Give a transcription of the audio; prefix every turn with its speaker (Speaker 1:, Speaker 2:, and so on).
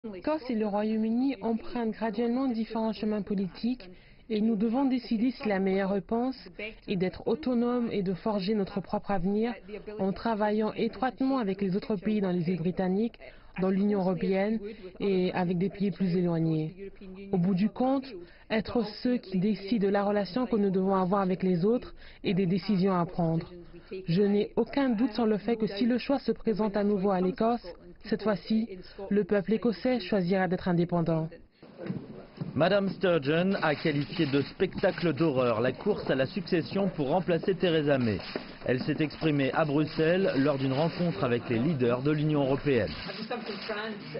Speaker 1: L'Écosse et le Royaume-Uni empruntent graduellement différents chemins politiques et nous devons décider si la meilleure réponse est d'être autonomes et de forger notre propre avenir en travaillant étroitement avec les autres pays dans les îles britanniques, dans l'Union européenne et avec des pays plus éloignés. Au bout du compte, être ceux qui décident de la relation que nous devons avoir avec les autres et des décisions à prendre. Je n'ai aucun doute sur le fait que si le choix se présente à nouveau à l'Écosse, cette fois-ci, le peuple écossais choisira d'être indépendant.
Speaker 2: Madame Sturgeon a qualifié de spectacle d'horreur la course à la succession pour remplacer Theresa May. Elle s'est exprimée à Bruxelles lors d'une rencontre avec les leaders de l'Union européenne.